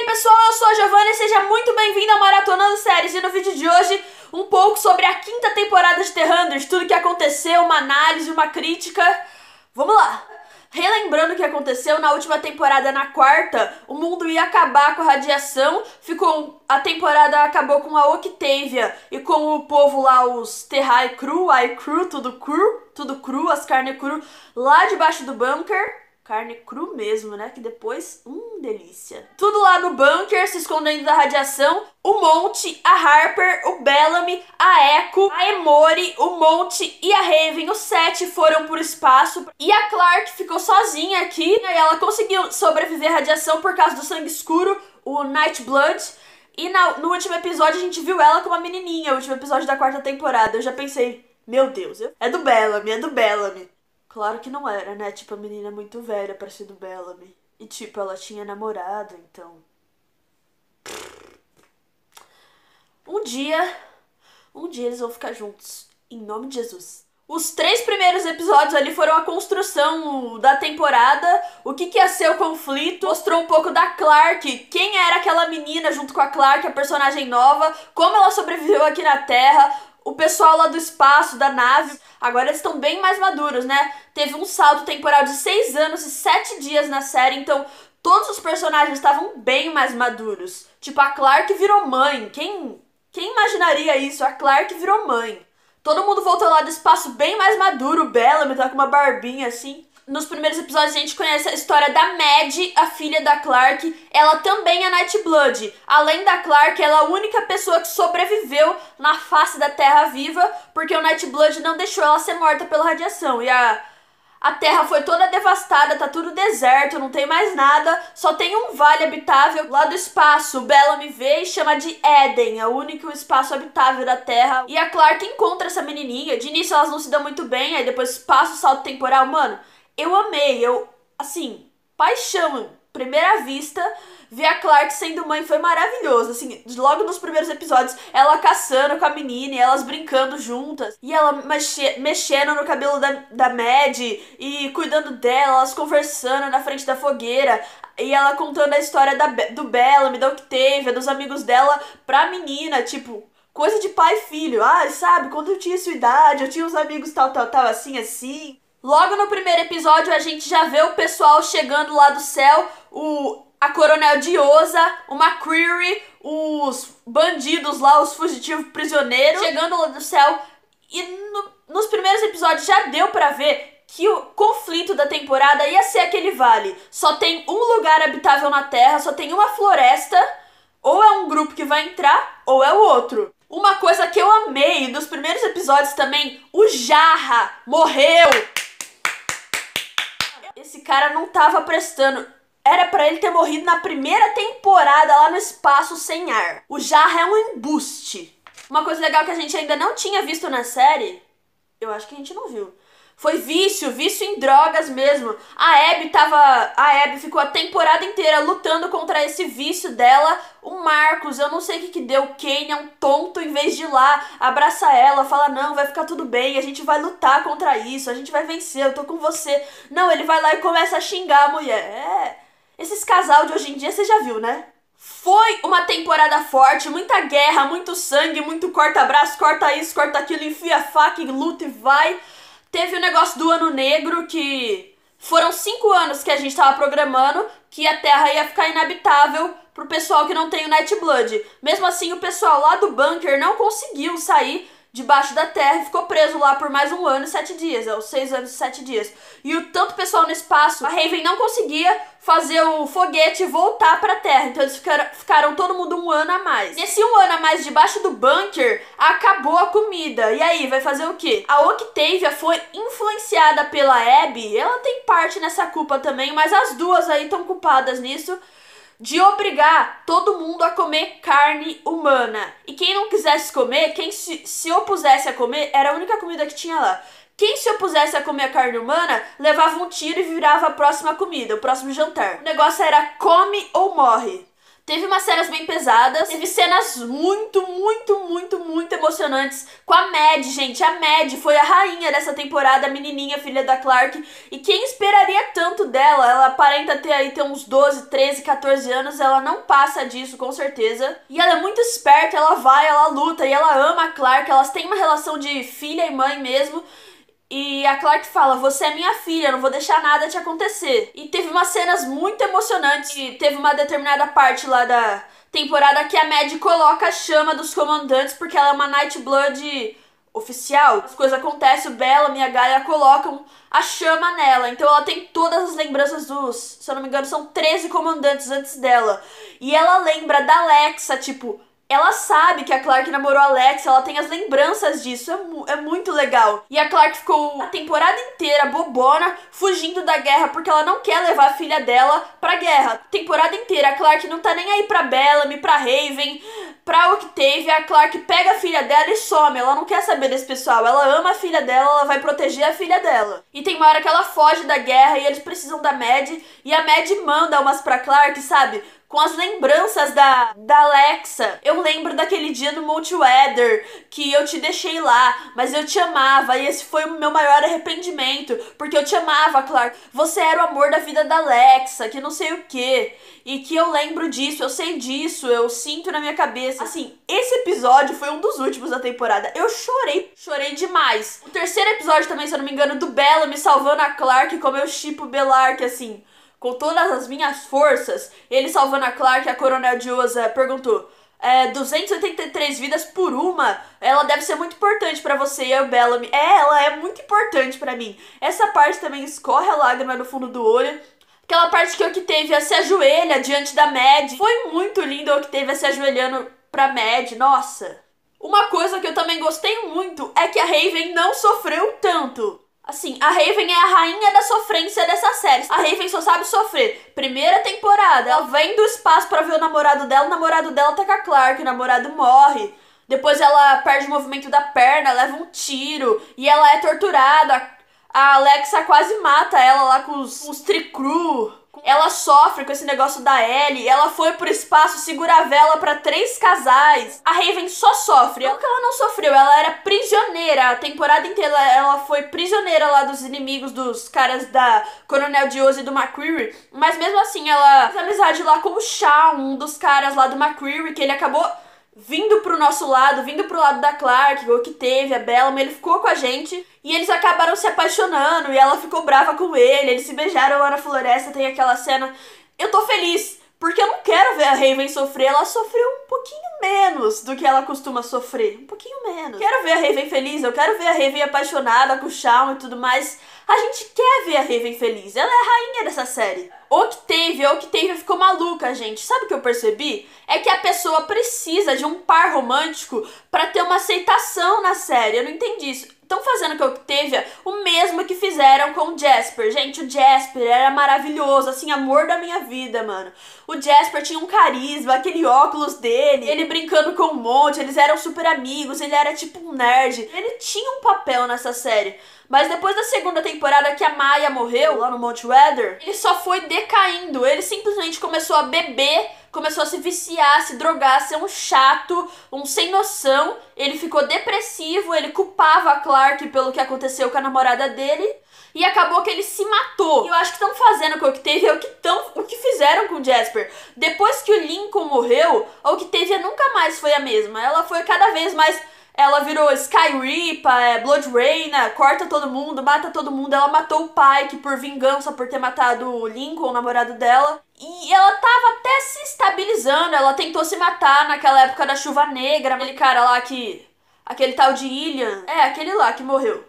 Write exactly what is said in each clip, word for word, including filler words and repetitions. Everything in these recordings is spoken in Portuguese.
pessoal, eu sou a Giovanna e seja muito bem-vindo ao Maratonando Séries. E no vídeo de hoje, um pouco sobre a quinta temporada de The hundred, tudo que aconteceu, uma análise, uma crítica. Vamos lá! Relembrando o que aconteceu na última temporada, na quarta, o mundo ia acabar com a radiação, ficou, a temporada acabou com a Octavia e com o povo lá, os Terrai cru, ai cru, tudo cru, tudo cru, as carnes cru, lá debaixo do bunker. Carne cru mesmo, né? Que depois, hum, delícia. Tudo lá no bunker, se escondendo da radiação. O Monte, a Harper, o Bellamy, a Echo, a Emori, o Monte e a Raven, os sete foram pro espaço. E a Clarke ficou sozinha aqui. E ela conseguiu sobreviver à radiação por causa do sangue escuro, o Nightblood. E na, no último episódio a gente viu ela com uma menininha, o último episódio da quarta temporada. Eu já pensei, meu Deus, é do Bellamy, é do Bellamy. Claro que não era, né? Tipo, a menina é muito velha pra ser do Bellamy. E, tipo, ela tinha namorado, então... Um dia... Um dia eles vão ficar juntos. Em nome de Jesus. Os três primeiros episódios ali foram a construção da temporada. O que, que ia ser o conflito. Mostrou um pouco da Clarke. Quem era aquela menina junto com a Clarke, a personagem nova. Como ela sobreviveu aqui na Terra. O pessoal lá do espaço, da nave... Agora eles estão bem mais maduros, né? Teve um salto temporal de seis anos e sete dias na série, então todos os personagens estavam bem mais maduros. Tipo, a Clarke virou mãe. Quem, quem imaginaria isso? A Clarke virou mãe. Todo mundo voltou lá do espaço bem mais maduro. O Bellamy tá com uma barbinha assim. Nos primeiros episódios a gente conhece a história da Maddie, a filha da Clarke. Ela também é Nightblood. Além da Clarke, ela é a única pessoa que sobreviveu na face da Terra viva, porque o Nightblood não deixou ela ser morta pela radiação. E a, a Terra foi toda devastada, tá tudo deserto, não tem mais nada. Só tem um vale habitável lá do espaço. O Bellamy vê e chama de Eden, é o único espaço habitável da Terra. E a Clarke encontra essa menininha. De início elas não se dão muito bem, aí depois passa o salto temporal. Mano, eu amei, eu, assim, paixão, primeira vista, ver a Clarke sendo mãe foi maravilhoso, assim, logo nos primeiros episódios, ela caçando com a menina e elas brincando juntas, e ela mexe, mexendo no cabelo da, da Maddie e cuidando dela, elas conversando na frente da fogueira, e ela contando a história da, do Bellamy, da Octavia, dos amigos dela pra menina, tipo... Coisa de pai e filho, ah, sabe, quando eu tinha sua idade, eu tinha uns amigos tal, tal, tal, assim, assim... Logo no primeiro episódio a gente já vê o pessoal chegando lá do céu, o, a Coronel Diosa, o McCreary, os bandidos lá, os fugitivos prisioneiros, chegando lá do céu. E no, nos primeiros episódios já deu pra ver que o conflito da temporada ia ser aquele vale. Só tem um lugar habitável na Terra, só tem uma floresta, ou é um grupo que vai entrar, ou é o outro. Uma coisa que eu amei dos primeiros episódios também, o Jarrah morreu! Esse cara não tava prestando. Era pra ele ter morrido na primeira temporada lá no espaço sem ar. O Jarrah é um embuste. Uma coisa legal que a gente ainda não tinha visto na série, eu acho que a gente não viu, foi vício, vício em drogas mesmo. A Abby tava... A Abby ficou a temporada inteira lutando contra esse vício dela. O Marcus, eu não sei o que que deu. O Kane é um tonto, em vez de ir lá, abraça ela, fala, não, vai ficar tudo bem, a gente vai lutar contra isso, a gente vai vencer, eu tô com você. Não, ele vai lá e começa a xingar a mulher. É... Esses casal de hoje em dia, você já viu, né? Foi uma temporada forte, muita guerra, muito sangue, muito corta-braço, corta isso, corta aquilo, enfia a faca e luta e vai... Teve o negócio do Ano Negro, que foram cinco anos que a gente tava programando que a Terra ia ficar inabitável pro pessoal que não tem o Nightblood. Mesmo assim, o pessoal lá do bunker não conseguiu sair debaixo da Terra e ficou preso lá por mais um ano e sete dias, ou seis anos e sete dias. E o tanto pessoal no espaço, a Raven não conseguia fazer o foguete voltar pra Terra, então eles ficaram, ficaram todo mundo um ano a mais. Nesse um ano a mais debaixo do bunker, acabou a comida. E aí, vai fazer o quê? A Octavia foi influenciada pela Abby, ela tem parte nessa culpa também, mas as duas aí estão culpadas nisso, de obrigar todo mundo a comer carne humana. E quem não quisesse comer, quem se, se opusesse a comer, era a única comida que tinha lá. Quem se opusesse a comer a carne humana, levava um tiro e virava a próxima comida, o próximo jantar. O negócio era come ou morre. Teve umas cenas bem pesadas, teve cenas muito, muito, muito, muito emocionantes com a Mad, gente. A Mad foi a rainha dessa temporada, a menininha, filha da Clarke. E quem esperaria tanto dela? Ela aparenta ter aí ter uns doze, treze, quatorze anos, ela não passa disso, com certeza. E ela é muito esperta, ela vai, ela luta e ela ama a Clarke, elas têm uma relação de filha e mãe mesmo. E a Clarke fala, você é minha filha, não vou deixar nada te acontecer. E teve umas cenas muito emocionantes. E teve uma determinada parte lá da temporada que a Mad coloca a chama dos comandantes, porque ela é uma Nightblood oficial. As coisas acontecem, o Bellamy e a Gaia colocam a chama nela. Então ela tem todas as lembranças dos, se eu não me engano, são treze comandantes antes dela. E ela lembra da Alexa, tipo... Ela sabe que a Clarke namorou a Alex, ela tem as lembranças disso, é, mu é muito legal. E a Clarke ficou a temporada inteira bobona, fugindo da guerra, porque ela não quer levar a filha dela pra guerra. A temporada inteira, a Clarke não tá nem aí pra Bellamy, pra Raven, pra Octavia. A Clarke pega a filha dela e some, ela não quer saber desse pessoal. Ela ama a filha dela, ela vai proteger a filha dela. E tem uma hora que ela foge da guerra e eles precisam da Mad, e a Mad manda umas pra Clarke, sabe? Com as lembranças da, da Alexa. Eu lembro daquele dia no Mount Weather, que eu te deixei lá, mas eu te amava, e esse foi o meu maior arrependimento, porque eu te amava, Clarke. Você era o amor da vida da Alexa, que não sei o que, e que eu lembro disso, eu sei disso, eu sinto na minha cabeça. Assim, esse episódio foi um dos últimos da temporada. Eu chorei, chorei demais. O terceiro episódio também, se eu não me engano, do Bellamy salvando a Clarke, como eu shippo Bellarke, assim... Com todas as minhas forças, ele salvando a Clarke, a Coronel Diosa perguntou, é, duzentas e oitenta e três vidas por uma, ela deve ser muito importante pra você. E o Bellamy, é, ela é muito importante pra mim. Essa parte também escorre a lágrima no fundo do olho. Aquela parte que a Octavia se ajoelha diante da Mad, foi muito lindo a Octavia se ajoelhando pra Mad, nossa. Uma coisa que eu também gostei muito é que a Raven não sofreu tanto. Assim, a Raven é a rainha da sofrência dessa série. A Raven só sabe sofrer. Primeira temporada, ela vem do espaço pra ver o namorado dela, o namorado dela tá com a Clarke, o namorado morre. Depois ela perde o movimento da perna, leva um tiro, e ela é torturada. A Alexa quase mata ela lá com os, os tricru. Ela sofre com esse negócio da Ellie. Ela foi pro espaço segurar a vela pra três casais. A Raven só sofre. Não que ela não sofreu, ela era prisioneira. A temporada inteira ela foi prisioneira lá dos inimigos, dos caras da Coronel Diosa e do McCreary. Mas mesmo assim, ela fez amizade lá com o Shawn, um dos caras lá do McCreary, que ele acabou vindo pro nosso lado, vindo pro lado da Clarke, o que teve, a Bellamy, ele ficou com a gente. E eles acabaram se apaixonando, e ela ficou brava com ele, eles se beijaram lá na floresta, tem aquela cena. Eu tô feliz, porque eu não quero ver a Raven sofrer, ela sofreu um pouquinho menos do que ela costuma sofrer, um pouquinho menos. Quero ver a Raven feliz, eu quero ver a Raven apaixonada com o Shawn e tudo mais. A gente quer ver a Raven feliz, ela é a rainha dessa série. Octavia, Octavia ficou maluca, gente. Sabe o que eu percebi? É que a pessoa precisa de um par romântico pra ter uma aceitação na série, eu não entendi isso. Estão fazendo com a Octavia o mesmo que fizeram com o Jasper. Gente, o Jasper era maravilhoso, assim, amor da minha vida, mano. O Jasper tinha um carisma, aquele óculos dele, ele brincando com um monte, eles eram super amigos, ele era tipo um nerd. Ele tinha um papel nessa série. Mas depois da segunda temporada que a Maya morreu, lá no Mount Weather, ele só foi decaindo. Ele simplesmente começou a beber, começou a se viciar, se drogar, ser um chato, um sem noção. Ele ficou depressivo, ele culpava a Clarke pelo que aconteceu com a namorada dele. E acabou que ele se matou. E eu acho que estão fazendo com a Octavia o que, tão, o que fizeram com o Jasper. Depois que o Lincoln morreu, a Octavia nunca mais foi a mesma. Ela foi cada vez mais... Ela virou Skyreaper, é, Blood Raina, corta todo mundo, mata todo mundo. Ela matou o Pike por vingança, por ter matado o Lincoln, o namorado dela. E ela tava até se estabilizando, ela tentou se matar naquela época da Chuva Negra. Aquele cara lá que... Aquele tal de Ilian. É, aquele lá que morreu.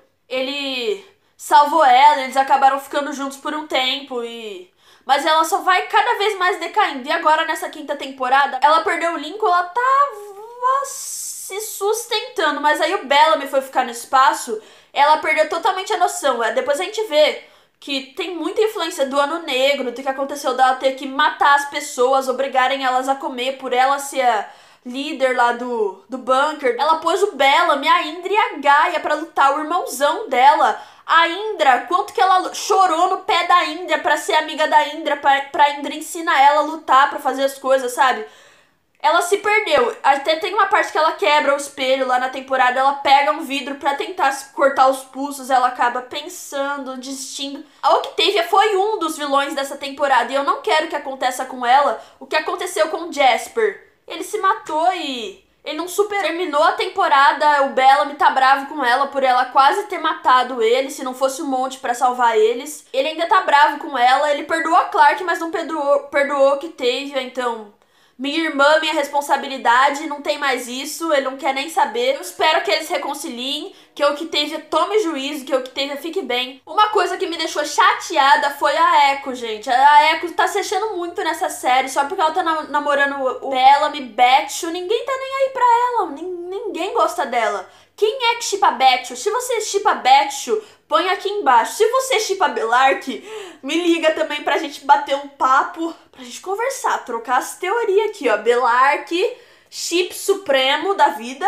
Ele salvou ela, eles acabaram ficando juntos por um tempo e... Mas ela só vai cada vez mais decaindo. E agora, nessa quinta temporada, ela perdeu o Lincoln, ela tava... se sustentando, mas aí o Bellamy foi ficar no espaço, ela perdeu totalmente a noção. Depois a gente vê que tem muita influência do Ano Negro, do que aconteceu dela ter que matar as pessoas, obrigarem elas a comer por ela ser a líder lá do, do bunker. Ela pôs o Bellamy, a Indra e a Gaia pra lutar, o irmãozão dela, A Indra, quanto que ela chorou no pé da Indra pra ser amiga da Indra, pra, pra Indra ensinar ela a lutar, pra fazer as coisas, sabe? Ela se perdeu. Até tem uma parte que ela quebra o espelho lá na temporada, ela pega um vidro pra tentar cortar os pulsos, ela acaba pensando, desistindo. A Octavia foi um dos vilões dessa temporada e eu não quero que aconteça com ela o que aconteceu com o Jasper. Ele se matou e ele não super terminou a temporada, o Bellamy tá bravo com ela por ela quase ter matado ele, se não fosse um monte pra salvar eles. Ele ainda tá bravo com ela, ele perdoou a Clarke, mas não perdoou, perdoou a Octavia, então... Minha irmã, minha responsabilidade, não tem mais isso, ele não quer nem saber. Eu espero que eles reconciliem, que a Octavia tome juízo, que a Octavia fique bem. Uma coisa que me deixou chateada foi a Echo, gente. A Echo tá se achando muito nessa série, só porque ela tá namorando o Bellamy, Betchu, ninguém tá nem aí pra ela, ninguém gosta dela. Quem é que shippa Betchu? Se você shippa Betchu, põe aqui embaixo. Se você shippa Bellarke, me liga também pra gente bater um papo, pra gente conversar, trocar as teorias aqui, ó. Bellarke, chip supremo da vida.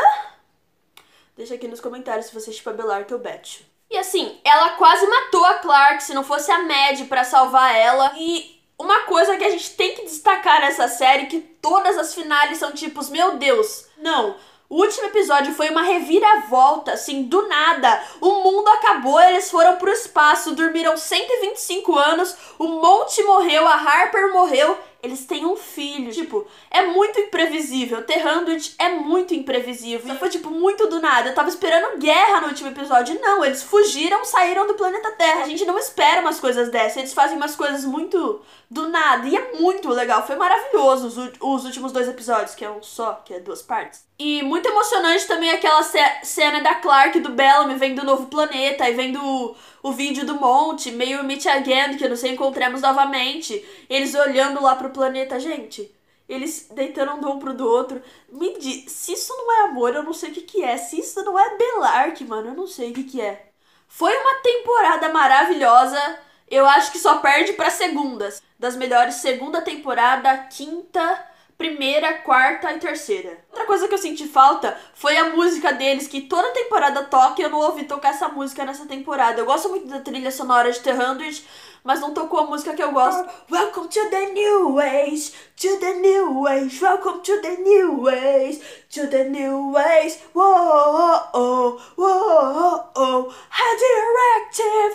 Deixa aqui nos comentários se você shippa Bellarke ou Betchu. E assim, ela quase matou a Clarke, se não fosse a Mad pra salvar ela. E uma coisa que a gente tem que destacar nessa série, que todas as finais são tipos, meu Deus, não... O último episódio foi uma reviravolta, assim, do nada. O mundo acabou, eles foram pro espaço, dormiram cento e vinte e cinco anos, o Monte morreu, a Harper morreu, eles têm um filho. Tipo, é muito imprevisível. The Hundred é muito imprevisível. Foi, tipo, muito do nada. Eu tava esperando guerra no último episódio. Não, eles fugiram, saíram do planeta Terra. A gente não espera umas coisas dessas. Eles fazem umas coisas muito do nada. E é muito legal. Foi maravilhoso os, os últimos dois episódios, que é um só, que é duas partes. E muito emocionante também aquela ce cena da Clarke e do Bellamy vendo o novo planeta e vendo o, o vídeo do monte, meio Meet Again, que nos encontramos novamente. Eles olhando lá pro planeta. Gente, eles deitando um pro do outro. Me diz, se isso não é amor, eu não sei o que que é. Se isso não é Bellarke, mano, eu não sei o que que é. Foi uma temporada maravilhosa. Eu acho que só perde pra segundas. Das melhores, segunda temporada, quinta... Primeira, quarta e terceira. Outra coisa que eu senti falta foi a música deles, que toda temporada toca e eu não ouvi tocar essa música nessa temporada. Eu gosto muito da trilha sonora de The Hundred, mas não tocou a música que eu gosto. Welcome to the new age, to the new age, welcome to the new age, to the new age, whoa, oh, whoa, oh, radioactive,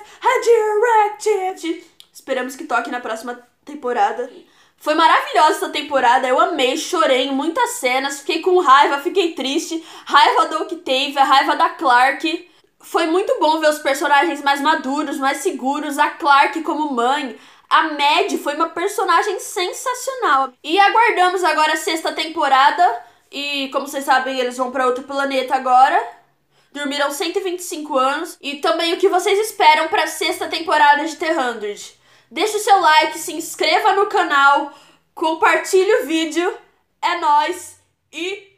radioactive. Esperamos que toque na próxima temporada. Foi maravilhosa essa temporada, eu amei, chorei em muitas cenas, fiquei com raiva, fiquei triste, raiva da Octavia, raiva da Clarke. Foi muito bom ver os personagens mais maduros, mais seguros, a Clarke como mãe. A Mad foi uma personagem sensacional. E aguardamos agora a sexta temporada, e como vocês sabem, eles vão para outro planeta agora. Dormiram cento e vinte e cinco anos, e também o que vocês esperam para a sexta temporada de The Hundred. Deixe o seu like, se inscreva no canal, compartilhe o vídeo, é nóis e...